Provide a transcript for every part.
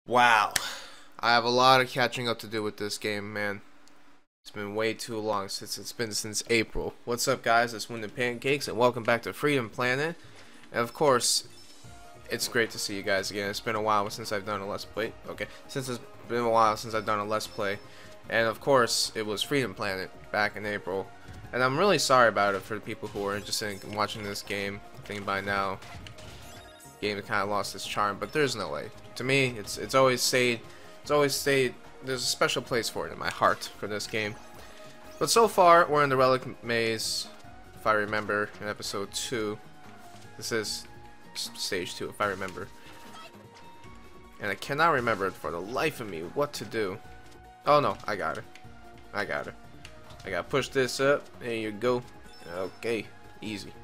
Wow. I have a lot of catching up to do with this game, man. It's been way too long since April. What's up, guys? It's WoundedPancakes, and welcome back to Freedom Planet. And of course, it's great to see you guys again. It's been a while since I've done a Let's Play. Since it's been a while since I've done a Let's Play. And of course, it was Freedom Planet back in April. And I'm really sorry about it for the people who are interested in watching this game. I think by now, the game kind of lost its charm, but there's no way. To me, it's always stayed. There's a special place for it in my heart for this game. But so far, we're in the Relic Maze, if I remember, in episode 2. This is stage 2, if I remember. And I cannot remember for the life of me what to do. Oh no, I got it. I gotta push this up. There you go. Okay, easy.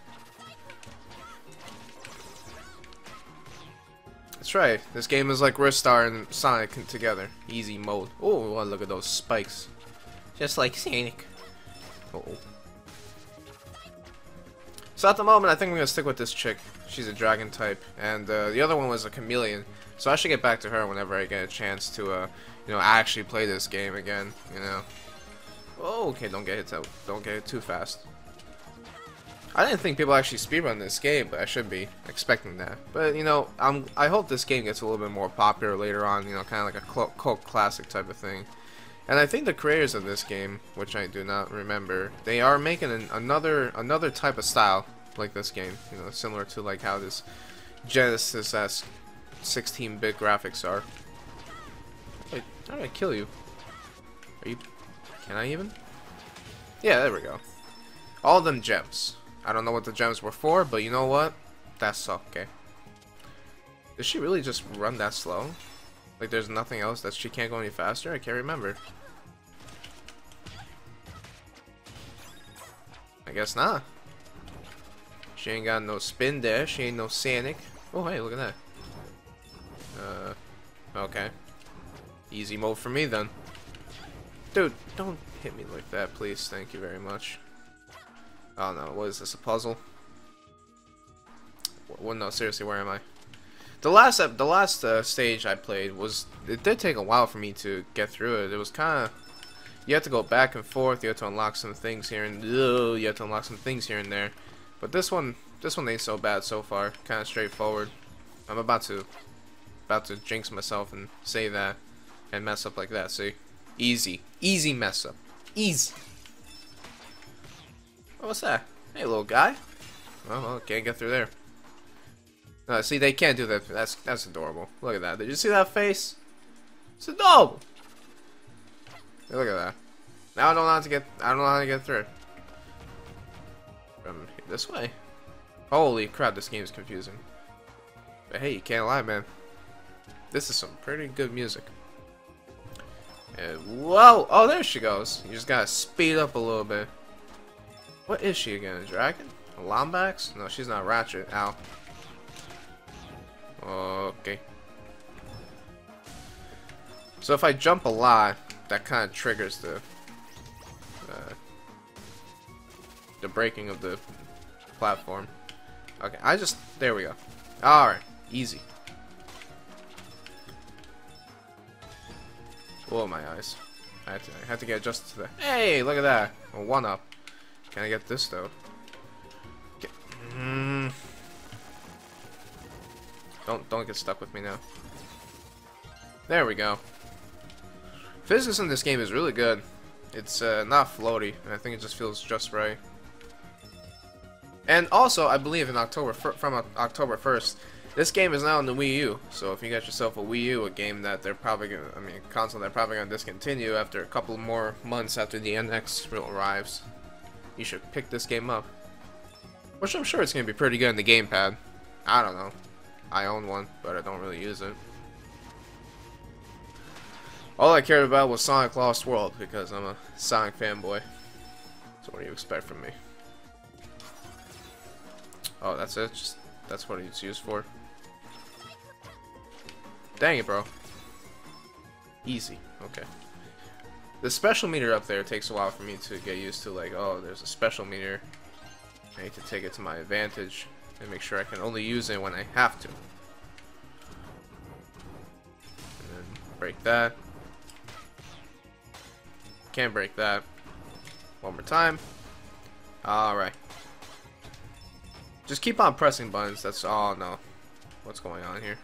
That's right. This game is like Ristar and Sonic together. Easy mode. Oh, look at those spikes. Just like Sonic. Uh-oh. So at the moment, I think I'm gonna stick with this chick. She's a dragon type, and the other one was a chameleon. So I should get back to her whenever I get a chance to, actually play this game again. You know. Oh, okay. Don't get hit too fast. I didn't think people actually speedrun this game, but I should be expecting that. But I hope this game gets a little bit more popular later on. Kind of like a cult classic type of thing. And I think the creators of this game, which I do not remember, they are making another type of style like this game. Similar to like how this Genesis 16-bit graphics are. Wait, how did I kill you? Are you? Can I even? Yeah, there we go. All of them gems. I don't know what the gems were for, but you know what? That's okay. Did she really just run that slow? Like there's nothing else that she can't go any faster? I can't remember. I guess not. She ain't got no spin dash. She ain't no Sonic. Oh, hey, look at that. Okay. Easy mode for me then. Dude, don't hit me like that, please. Thank you very much. Oh no, what is this, a puzzle? Well, no, seriously, where am I? The last stage I played it did take a while for me to get through it. It was kind of, you have to go back and forth, you have to unlock some things here and there. But this one ain't so bad so far, kind of straightforward. I'm about to jinx myself and say that and mess up like that, see? Easy mess up. Easy. Oh, what's that? Hey, little guy. Oh, well, can't get through there. No, see, they can't do that. That's adorable. Look at that. Did you see that face? It's adorable. Hey, look at that. Now I don't know how to get through it. From this way. Holy crap, this game is confusing. But hey, you can't lie, man. This is some pretty good music. And whoa! Oh, there she goes. You just gotta speed up a little bit. What is she again? A dragon? A Lombax? No, she's not Ratchet. Ow. Okay. So if I jump a lot, that kind of triggers the breaking of the platform. Okay, there we go. Alright, easy. Oh, my eyes. I had to get adjusted to that. Hey, look at that. A 1-up. Can I get this though? Don't get stuck with me now. There we go. Physics in this game is really good. It's not floaty, and I think it just feels just right. And also, I believe from October 1st, this game is now on the Wii U. So if you get yourself a Wii U, a game that they're probably gonna, a console they're probably gonna discontinue after a couple more months after the NX arrives, you should pick this game up. Which I'm sure it's going to be pretty good in the gamepad. I don't know. I own one, but I don't really use it. All I cared about was Sonic Lost World, because I'm a Sonic fanboy. So what do you expect from me? Oh, that's it? That's what it's used for? Dang it, bro. Easy. Okay. The special meter up there takes a while for me to get used to, like, oh, there's a special meter. I need to take it to my advantage and make sure I can only use it when I have to. break that. Can't break that. One more time. Alright. Just keep on pressing buttons. That's all. No. What's going on here?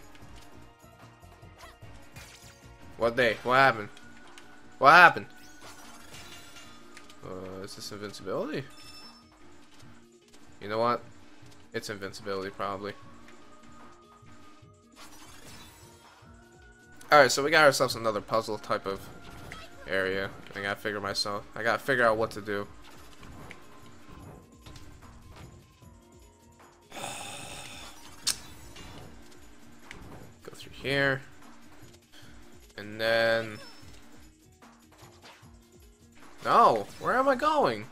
What day? What happened? What happened? Is this invincibility? You know what? It's invincibility, probably. Alright, so we got ourselves another puzzle type of area. I gotta figure out what to do. Go through here. And then... No! Where am I going?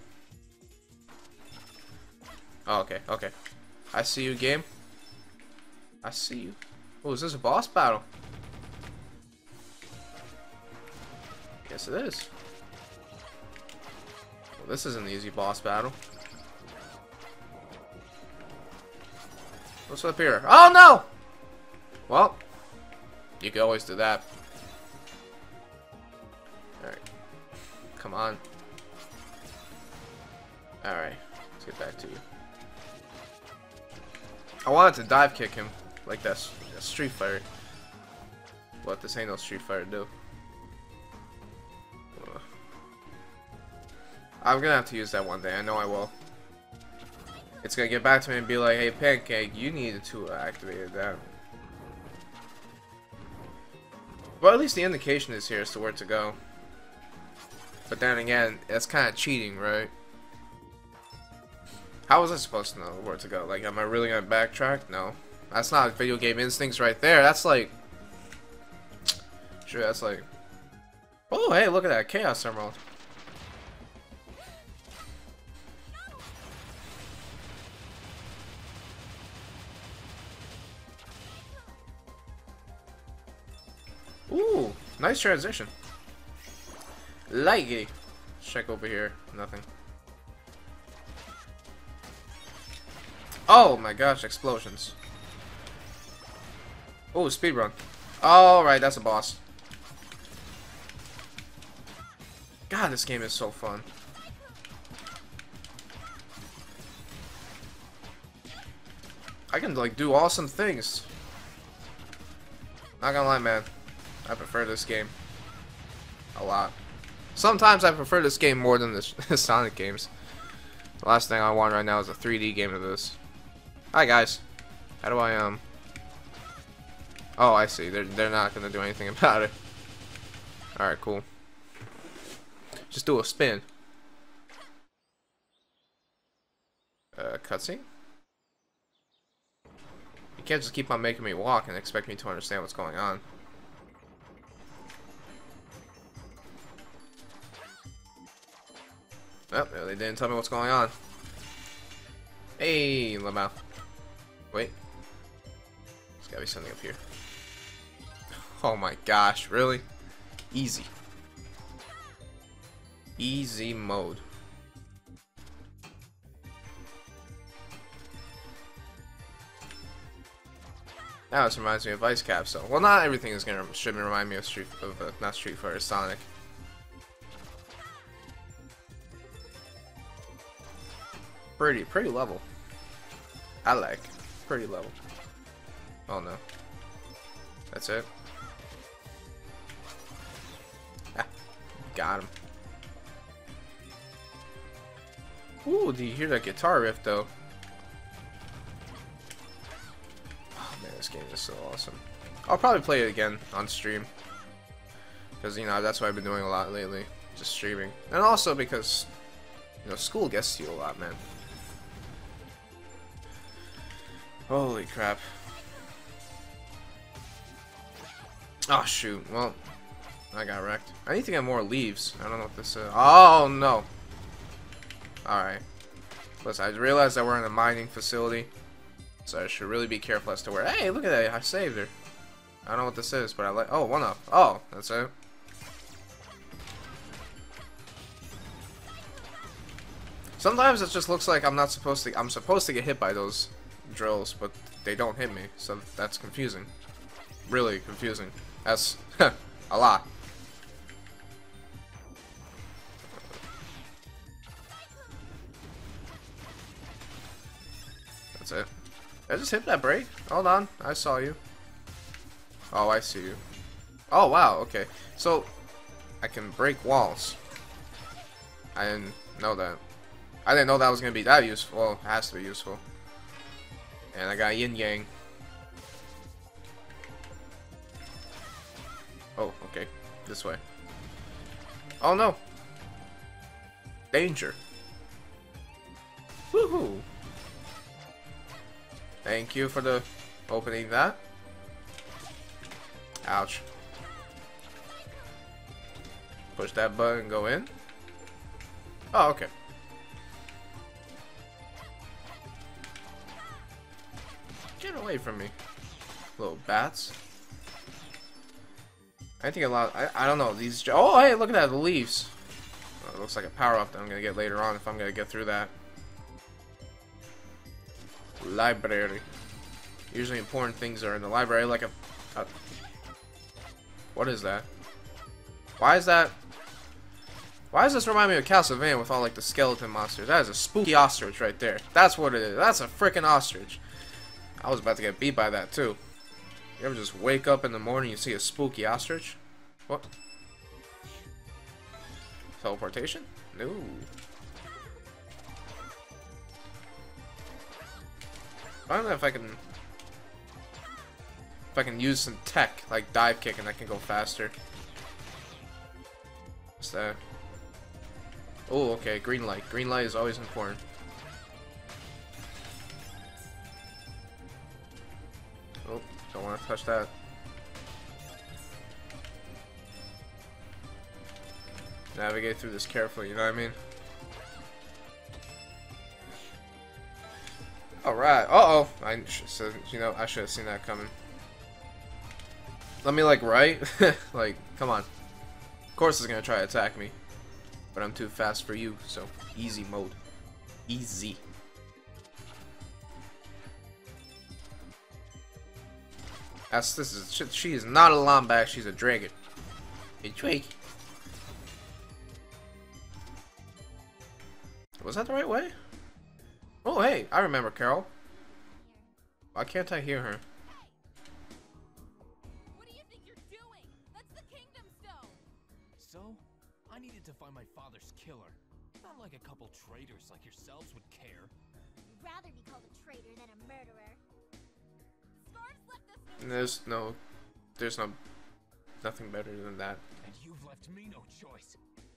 Oh, okay, okay. I see you, game. I see you. Oh, is this a boss battle? Yes, it is. Well, this is an easy boss battle. What's up here? Oh, no! Well, you can always do that. Alright. Come on. Alright. Let's get back to you. I wanted to dive kick him like that's Street Fighter. But this ain't no Street Fighter, dude. I'm gonna have to use that one day. I know I will. It's gonna get back to me and be like, hey, Pancake, you needed to activate that. Well, at least the indication is here as to where to go. But then again, that's kind of cheating, right? How was I supposed to know where to go? Like, am I really gonna backtrack? No. That's not video game instincts right there. That's like... Sure, that's like... Oh, hey, look at that. Chaos Emerald. Ooh, nice transition. Likey. Check over here. Nothing. Oh my gosh, explosions. Oh, speedrun. Alright, that's a boss. God, this game is so fun. I can, like, do awesome things. Not gonna lie, man. I prefer this game a lot. Sometimes I prefer this game more than the Sonic games. The last thing I want right now is a 3D game of this. Hi guys. How do I Oh, I see. They're not gonna do anything about it. All right, cool. Just do a spin. Cutscene. You can't just keep on making me walk and expect me to understand what's going on. Oh, they didn't tell me what's going on. Hey, Lamau. Wait. There's gotta be something up here. Oh my gosh, really? Easy. Easy mode. Now this reminds me of Ice Capsule. Well, not everything is should remind me of not Street Fighter, Sonic. Pretty level. I like pretty level. Oh no. That's it. Ah, got him. Ooh, do you hear that guitar riff though? Oh man, this game is so awesome. I'll probably play it again on stream. Because, you know, that's what I've been doing a lot lately. Just streaming. And also because, you know, school gets to you a lot, man. Holy crap. Oh shoot, well, I got wrecked. I need to get more leaves. I don't know what this is. Oh no. Alright. Plus, I realized that we're in a mining facility. So I should really be careful as to where. Hey, look at that. I saved her. I don't know what this is, but I like. Oh, one up. Oh, that's it. Sometimes it just looks like I'm not supposed to. I'm supposed to get hit by those drills, but they don't hit me, so that's confusing. really confusing. That's a lot. That's it. Did I just hit that break? Hold on, I saw you. Oh, I see you. Oh, wow, okay. So, I can break walls. I didn't know that. I didn't know that was going to be that useful. Well, it has to be useful. And I got yin yang. Oh, okay. This way. Oh, no. Danger. Woohoo. Thank you for the opening that. Ouch. Push that button and go in. Oh, okay. Get away from me, little bats. I think a lot. I don't know these. Oh, hey, look at that, the leaves. Oh, it looks like a power up that I'm gonna get later on if I'm gonna get through that. Library. Usually important things are in the library, like a what is that? Why is that? Why does this remind me of Castlevania with all like the skeleton monsters? That is a spooky ostrich right there. That's what it is. That's a freaking ostrich. I was about to get beat by that too. You ever just wake up in the morning and you see a spooky ostrich? What? Teleportation? No. I don't know if I can use some tech like dive kick and I can go faster. What's that? Oh, okay, green light. Green light is always important. Oh, don't want to touch that. Navigate through this carefully, you know what I mean? Alright, uh-oh. You know, I should have seen that coming. Let me, like, right? Like, come on. Of course it's gonna try to attack me. But I'm too fast for you, so easy mode. Easy. She is not a Lombax, she's a dragon. A dragon. Was that the right way? Oh, hey, I remember Carol. Why can't I hear her? What do you think you're doing? That's the Kingdom Stone. So, I needed to find my father's killer. Not like a couple traitors like yourselves would care. You'd rather be called a traitor than a murderer. Scarves left us There's nothing better than that. And you've left me no choice.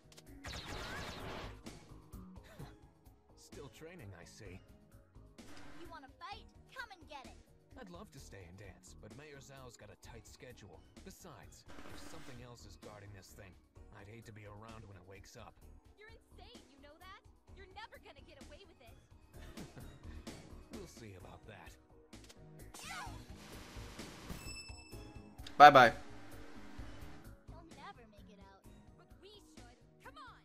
Still training, I see. You want to fight? Come and get it. I'd love to stay and dance, but Mayor Zhao's got a tight schedule. Besides, if something else is guarding this thing, I'd hate to be around when it wakes up. You're insane, you know that? You're never gonna get away with it. We'll see about that. Bye-bye. You'll never make it out. But we should. Come on!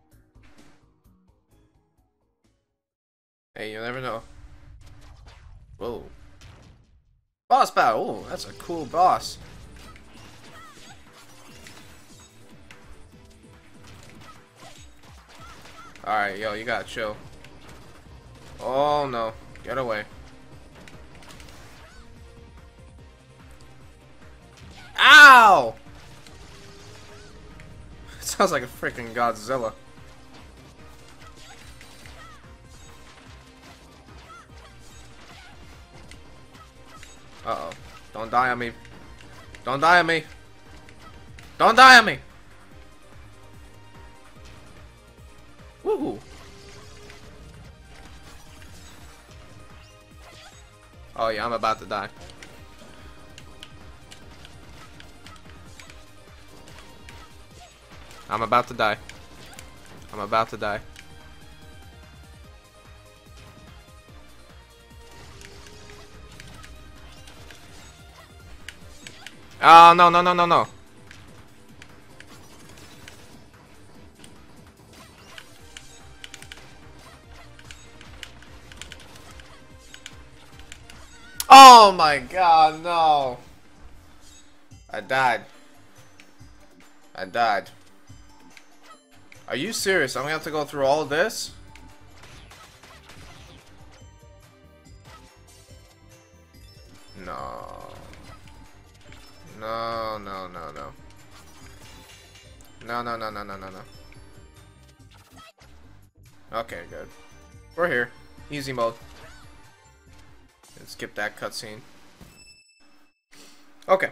Hey, you never know. Whoa. Boss battle. Oh, that's a cool boss. Alright, yo, you gotta chill. Oh no. Get away. Ow! It sounds like a freaking Godzilla. Uh-oh. Don't die on me. Don't die on me. Don't die on me! Woohoo! Oh yeah, I'm about to die. I'm about to die. I'm about to die. Oh, no, no, no, no, no. Oh my god, no. I died. I died. Are you serious? I'm gonna have to go through all this? No. No, no, no, no. No, no, no, no, no, no, no. Okay, good. We're here. Easy mode. Let's skip that cutscene. Okay.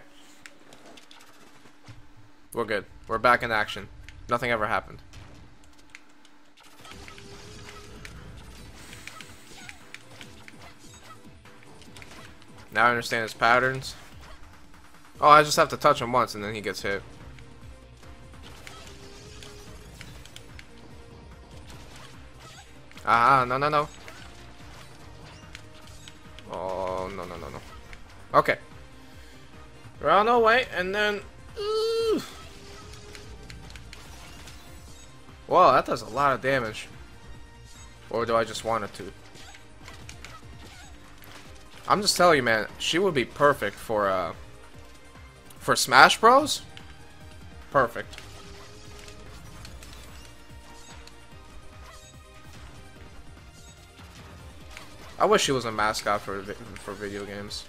We're good. We're back in action. Nothing ever happened. Now I understand his patterns. Oh, I just have to touch him once and then he gets hit. Ah, no, no, no. Oh, no, no, no, no. Okay. Run away, and then... Ooh. Whoa, that does a lot of damage. Or do I just want it to? I'm just telling you, man, she would be perfect for Smash Bros. Perfect. I wish she was a mascot for video games.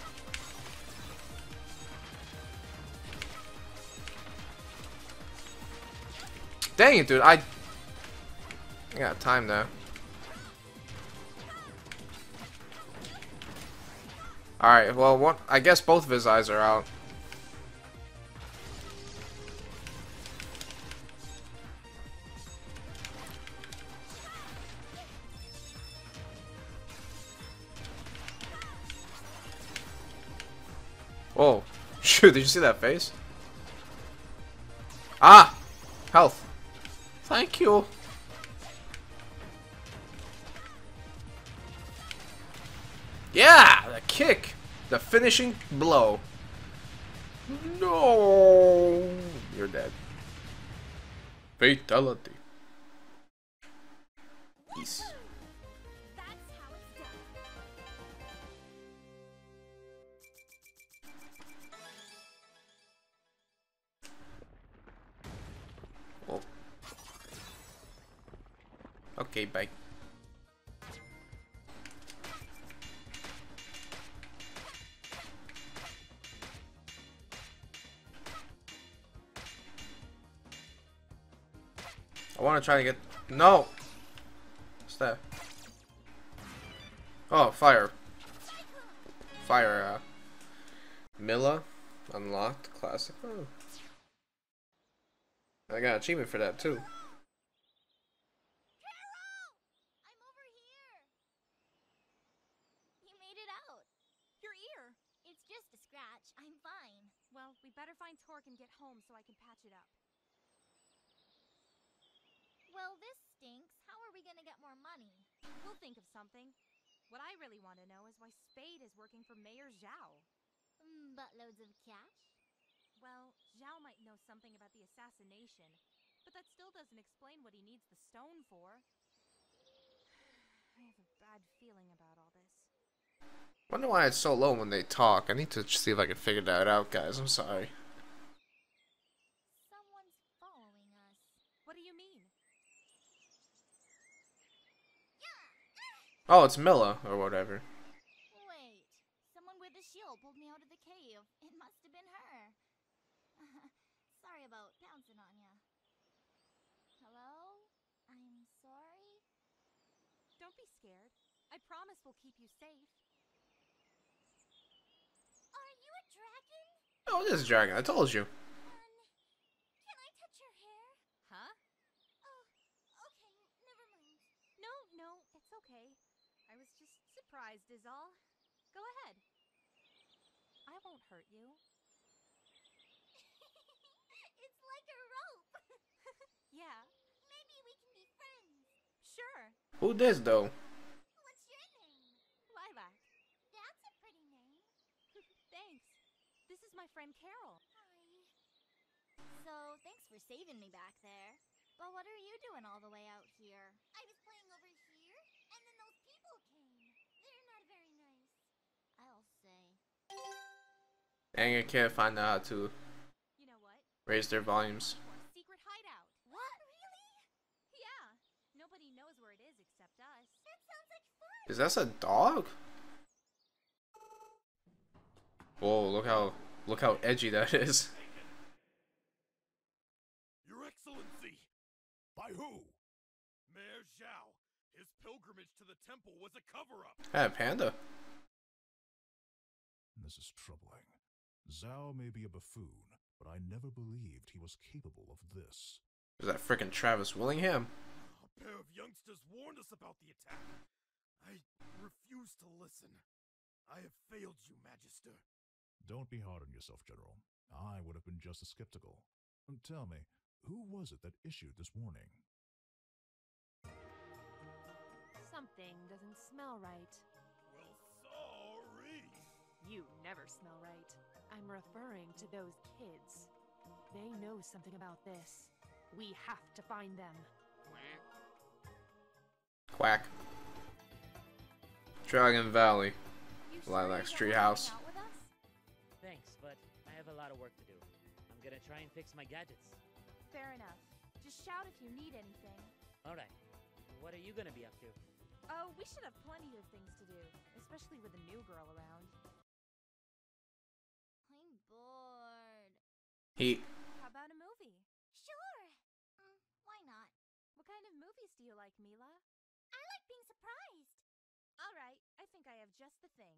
Dang it, dude! I got time now. All right. Well, what? I guess both of his eyes are out. Oh, shoot! Did you see that face? Ah, health. Thank you. Yeah, the kick, the finishing blow. No, you're dead. Fatality. Peace. That's how it's done. Oh. Okay, bye. I want to try to get... No! What's that? Oh, fire. Fire, Milla. Unlocked. Classic. Oh. I got an achievement for that, too. I'm over here. You made it out. Your ear! It's just a scratch. I'm fine. Well, we better find Torque and get home so I can patch it up. Well, this stinks. How are we gonna get more money? We'll think of something. What I really want to know is why Spade is working for Mayor Zhao. Buttloads of cash? Well, Zhao might know something about the assassination, but that still doesn't explain what he needs the stone for. I have a bad feeling about all this. Wonder why it's so low when they talk. I need to see if I can figure that out, guys. I'm sorry. Someone's following us. What do you mean? Oh, it's Milla, or whatever. Wait. Someone with a shield pulled me out of the cave. It must have been her. Sorry about pouncing on ya. Hello? I'm sorry? Don't be scared. I promise we'll keep you safe. Are you a dragon? Oh, it is a dragon. I told you. Can I touch your hair? Huh? Oh, okay, never mind. No, it's okay. I was just surprised is all. Go ahead. I won't hurt you. It's like a rope. Yeah, Maybe we can be friends. sure. Who this, though? What's your name? Lilac. That's a pretty name. Thanks. This is my friend Carol. Hi. So, thanks for saving me back there. But what are you doing all the way out here? I was playing over here, and then those people came. They're not very nice, I'll say. Dang, I can't find out how to You know what? raise their volumes. Our secret hideout. What? Really? Yeah. Nobody knows where it is except us. That sounds like fun. Is that a dog? Whoa, look how edgy that is. Your Excellency! By who? Mayor Zhao. His pilgrimage to the temple was a cover-up. Yeah, panda. This is troubling. Zhao may be a buffoon, but I never believed he was capable of this. There's that frickin' Travis Willingham. A pair of youngsters warned us about the attack. I refuse to listen. I have failed you, Magister. Don't be hard on yourself, General. I would have been just as skeptical. Tell me, who was it that issued this warning? Something doesn't smell right. Well, sorry. You never smell right. I'm referring to those kids. They know something about this. We have to find them. Quack. Dragon Valley. You Lilac's sure you treehouse. wanna hang out with us? Thanks, but I have a lot of work to do. I'm gonna try and fix my gadgets. Fair enough. Just shout if you need anything. Alright, what are you gonna be up to? Oh, we should have plenty of things to do, especially with a new girl around. I'm bored. Heat. How about a movie? Sure. Why not? What kind of movies do you like, Mila? I like being surprised. All right, I think I have just the thing.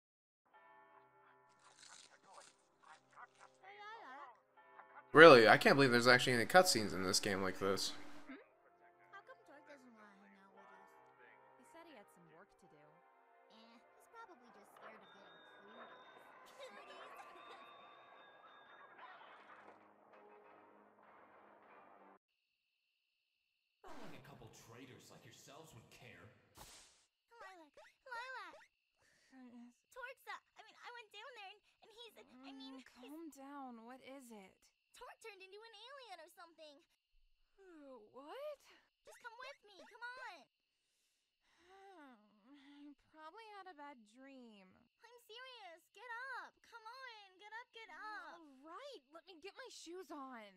Really, I can't believe there's actually any cutscenes in this game like this. How come Torque doesn't want to hang out with us? He said he had some work to do. He's probably just scared of getting cooties. Not like a couple traitors like yourselves would care. Lilac. Lilac. Torque's I went down there and he's, Calm down. What is it? Torque turned into an alien or something. What? Just come with me. Come on. I probably had a bad dream. I'm serious. Get up. Come on. Get up. Get up. All right, let me get my shoes on.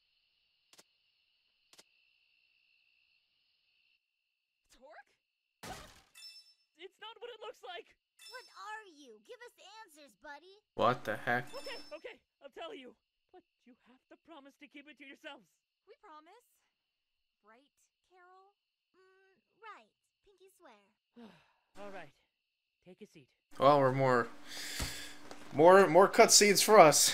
Torque? It's not what it looks like! What are you? Give us answers, buddy. What the heck? Okay, I'll tell you. But you have to promise to keep it to yourselves. We promise. Right, Carol? Right. Pinky swear. Alright, take a seat. Well, we're more cutscenes for us.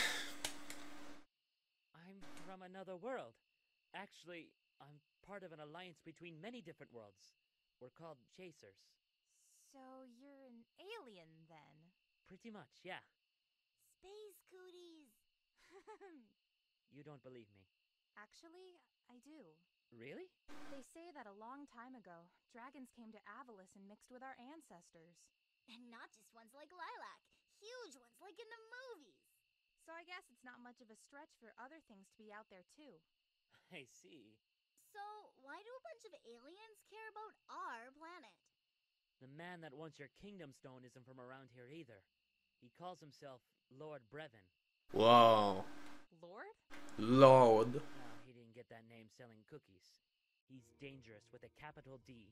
I'm from another world. Actually, I'm part of an alliance between many different worlds. We're called Chasers. So you're an alien then? Pretty much, yeah. Space cooties. You don't believe me. Actually, I do. Really? They say that a long time ago, dragons came to Avalis and mixed with our ancestors. And not just ones like Lilac. Huge ones like in the movies. So I guess it's not much of a stretch for other things to be out there too. I see. So, why do a bunch of aliens care about our planet? The man that wants your kingdom stone isn't from around here either. He calls himself Lord Brevin. Whoa. Lord? Lord. No, he didn't get that name selling cookies. He's dangerous with a capital D.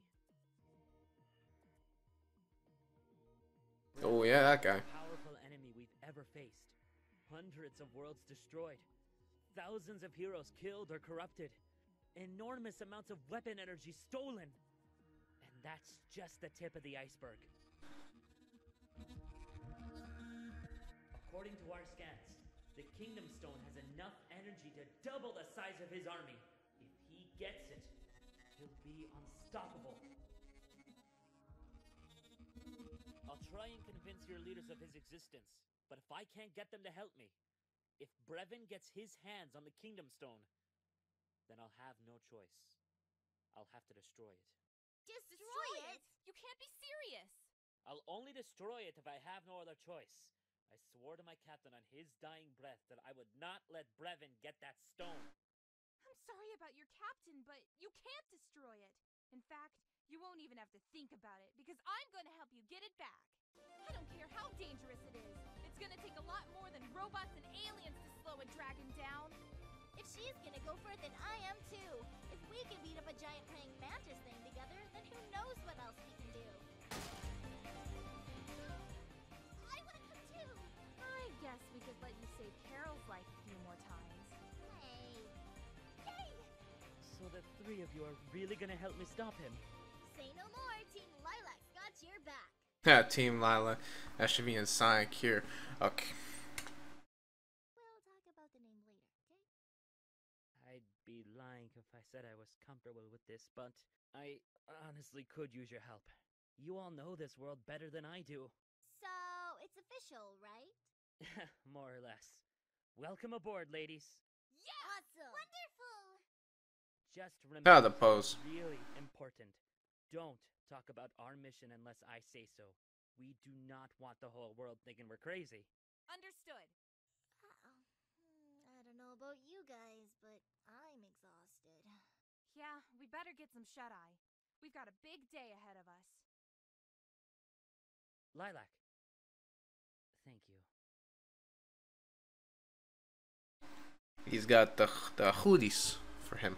Oh yeah, that guy. Powerful enemy we've ever faced. Hundreds of worlds destroyed. Thousands of heroes killed or corrupted. Enormous amounts of weapon energy stolen. And that's just the tip of the iceberg. According to our scans, the Kingdom Stone has enough energy to double the size of his army. If he gets it, he'll be unstoppable. I'll try and convince your leaders of his existence, but if I can't get them to help me, if Brevin gets his hands on the Kingdom Stone, then I'll have no choice. I'll have to destroy it. Destroy it? You can't be serious! I'll only destroy it if I have no other choice. I swore to my captain on his dying breath that I would not let Brevin get that stone. I'm sorry about your captain, but you can't destroy it. In fact, you won't even have to think about it, because I'm gonna help you get it back. I don't care how dangerous it is. It's gonna take a lot more than robots and aliens to slow a dragon down. If she's gonna go for it, then I am too. If we can beat up a giant praying mantis thing together, then who knows what else we can do. I wanna come too! I guess we could let you save Carol's life a few more times. Hey! Yay! So the three of you are really gonna help me stop him? Say no more, Team Lilac's got your back. Yeah, Team Lila. That should be in Sonic here. Okay. We'll talk about the name later, okay? I'd be lying if I said I was comfortable with this, but I honestly could use your help. You all know this world better than I do. So, it's official, right? More or less. Welcome aboard, ladies. Yeah! Awesome! Wonderful! Just remember, The pose. it's really important. Don't talk about our mission unless I say so. We do not want the whole world thinking we're crazy. Understood. I don't know about you guys, but I'm exhausted. Yeah, we better get some shut-eye. We've got a big day ahead of us. Lilac. Thank you. He's got the hoodies for him.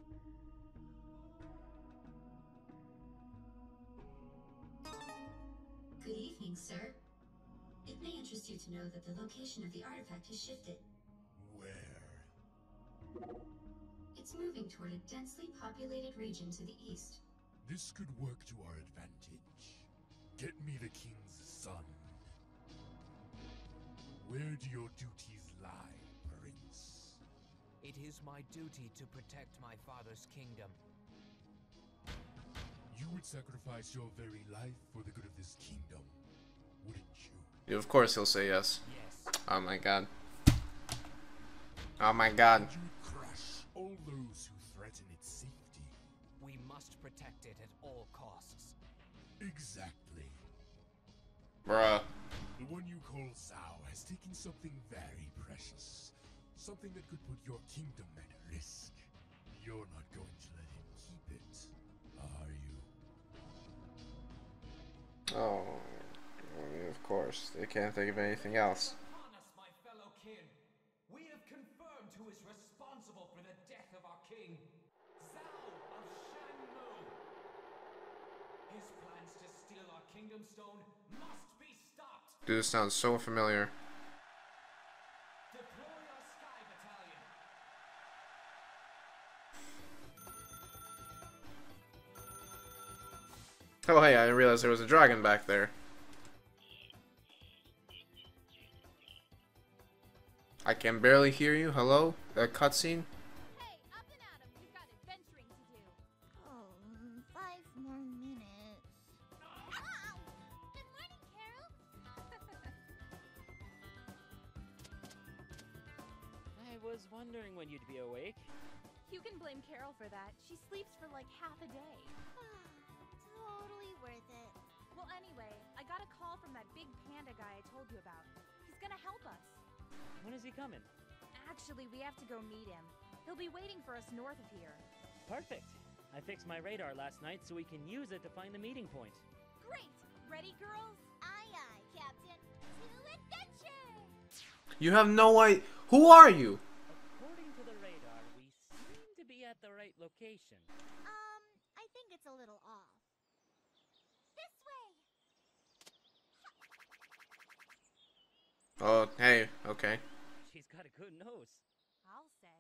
Good evening, sir. It may interest you to know that the location of the artifact has shifted. Where? It's moving toward a densely populated region to the east. This could work to our advantage. Get me the king's son. Where do your duties lie, Prince? It is my duty to protect my father's kingdom. You would sacrifice your very life for the good of this kingdom, wouldn't you? Of course he'll say yes. Yes. Oh my god. Oh my god. You would crush all those who threaten its safety. We must protect it at all costs. Exactly. Bruh. The one you call Zhao has taken something very precious. Something that could put your kingdom at risk. You're not going to let him keep it, are you? Oh, of course. They can't think of anything else. Upon us, my fellow kin. We have confirmed who is responsible for the death of our king, Zhao of Shangmu. His plans to steal our kingdom stone must be stopped. Dude, this sounds so familiar. Deploy our Sky Battalion. Oh hey, I didn't realize there was a dragon back there. I can barely hear you. Hello? That cutscene? Hey, up and at 'em. We've got adventuring to do. Oh, 5 more minutes. Ow! Good morning, Carol. I was wondering when you'd be awake. You can blame Carol for that. She sleeps for like half a day. Totally worth it. Well, anyway, I got a call from that big panda guy I told you about. He's gonna help us. When is he coming? Actually, we have to go meet him. He'll be waiting for us north of here. Perfect. I fixed my radar last night so we can use it to find the meeting point. Great! Ready, girls? Aye, aye, Captain. To adventure! You have no idea. Who are you? According to the radar, we seem to be at the right location. I think it's a little off. This way! Oh, hey. Okay. She's got a good nose. I'll say.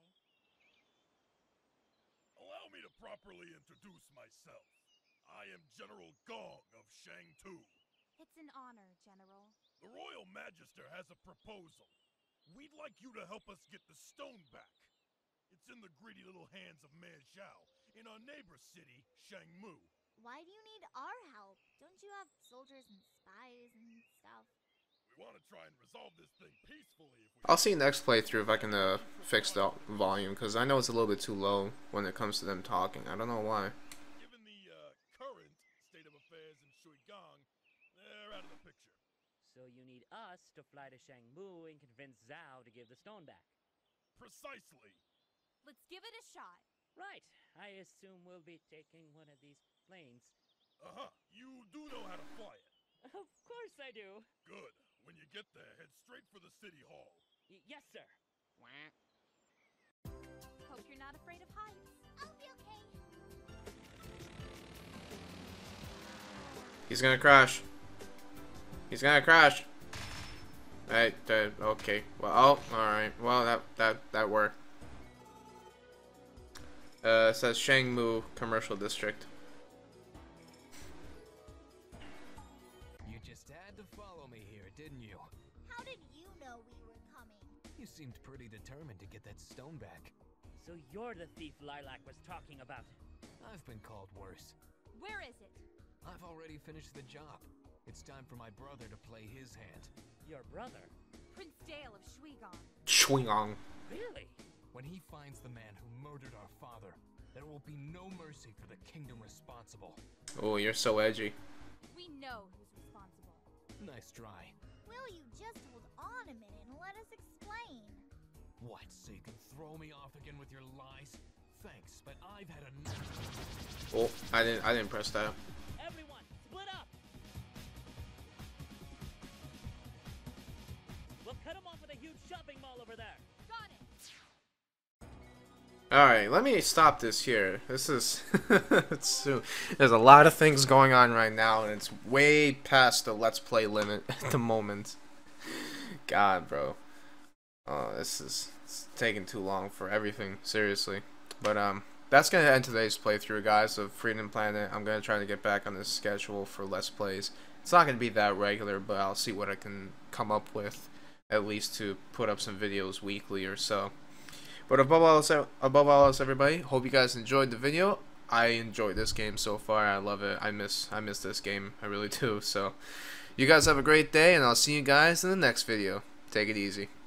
Allow me to properly introduce myself. I am General Gong of Shangtu. It's an honor, General. The Royal Magister has a proposal. We'd like you to help us get the stone back. It's in the greedy little hands of Man Zhao in our neighbor city, Shangmu. Why do you need our help? Don't you have soldiers and spies and stuff? We want to try and resolve this thing peacefully if we I'll see next playthrough if I can fix the volume, because I know it's a little bit too low when it comes to them talking. I don't know why. Given the current state of affairs in Shuigang, they're out of the picture. So you need us to fly to Shangmu and convince Zhao to give the stone back. Precisely. Let's give it a shot. Right. I assume we'll be taking one of these planes. Uh-huh. You do know how to fly it. Of course I do. Good. When you get there, head straight for the city hall. Yes, sir. Hope you're not afraid of heights. I'll be okay. He's gonna crash. He's gonna crash. Right, okay. Well, oh, alright. Well, that worked. It says Shangmu Commercial District. You just had to follow me here, didn't you? How did you know we were coming? You seemed pretty determined to get that stone back. So you're the thief Lilac was talking about. I've been called worse. Where is it? I've already finished the job. It's time for my brother to play his hand. Your brother? Prince Dale of Shuigong. Schwingong. Really? When he finds the man who murdered our father, there will be no mercy for the kingdom responsible. Oh, you're so edgy. We know who's responsible. Nice try. Will you just hold on a minute and let us explain? What, so you can throw me off again with your lies? Thanks, but I've had enough. Oh, I didn't press that. Everyone, split up! We'll cut him off with a huge shopping mall over there. Got it. Alright, let me stop this here. This is... there's a lot of things going on right now, and it's way past the Let's Play limit at the moment. God, bro. Oh, it's taking too long for everything, seriously. But, that's going to end today's playthrough, guys, of Freedom Planet. I'm going to try to get back on this schedule for Let's Plays. It's not going to be that regular, but I'll see what I can come up with, at least to put up some videos weekly or so. But above all else, everybody, hope you guys enjoyed the video. I enjoyed this game so far. I love it. I miss this game. I really do. So, you guys have a great day, and I'll see you guys in the next video. Take it easy.